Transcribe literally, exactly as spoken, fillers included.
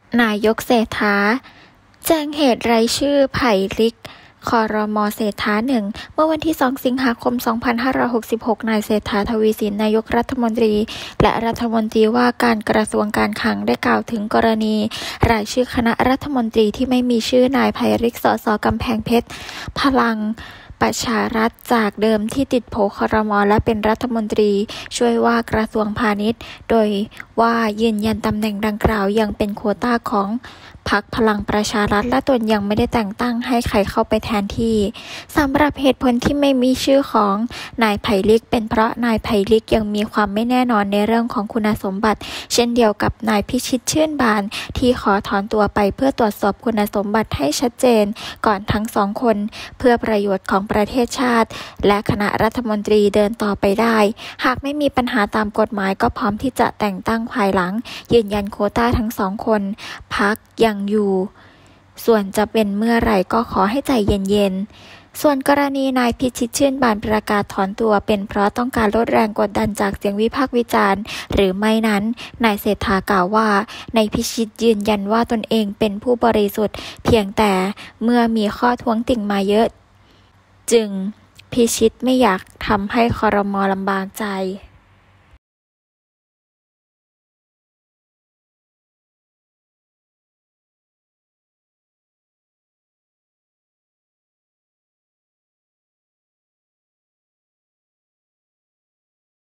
นายกเศรษฐาแจ้งเหตุรายชื่อไผ่ลิกครม.เศรษฐาหนึ่งเมื่อวันที่สองสิงหาคมสองพันห้าร้อยหกสิบหกนายเศรษฐาทวีสินนายกรัฐมนตรีและรัฐมนตรีว่าการกระทรวงการคลังได้กล่าวถึงกรณีรายชื่อคณะรัฐมนตรีที่ไม่มีชื่อนายไผ่ลิกสสกำแพงเพชรพลังประชารัฐจากเดิมที่ติดโผครม.และเป็นรัฐมนตรีช่วยว่ากระทรวงพาณิชย์โดยว่ายืนยันตำแหน่งดังกล่าวยังเป็นโควต้าของพรรคพลังประชารัฐและตนยังไม่ได้แต่งตั้งให้ใครเข้าไปแทนที่สำหรับเหตุผลที่ไม่มีชื่อของนายไผ่ลิกเป็นเพราะนายไผ่ลิกยังมีความไม่แน่นอนในเรื่องของคุณสมบัติเช่นเดียวกับนายพิชิตชื่นบานที่ขอถอนตัวไปเพื่อตรวจสอบคุณสมบัติให้ชัดเจนก่อนทั้งสองคนเพื่อประโยชน์ของประเทศชาติและคณะรัฐมนตรีเดินต่อไปได้หากไม่มีปัญหาตามกฎหมายก็พร้อมที่จะแต่งตั้งภายหลังยืนยันโควต้าทั้งสองคนพรรคยังอยู่ส่วนจะเป็นเมื่อไหร่ก็ขอให้ใจเย็นๆส่วนกรณีนายพิชิตชื่นบานประกาศถอนตัวเป็นเพราะต้องการลดแรงกดดันจากเสียงวิพากษ์วิจารณ์หรือไม่นั้นนายเศรษฐากล่าวว่านายพิชิตยืนยันว่าตนเองเป็นผู้บริสุทธิ์เพียงแต่เมื่อมีข้อท้วงติ่งมาเยอะจึงพิชิตไม่อยากทำให้ครม.ลำบากใจ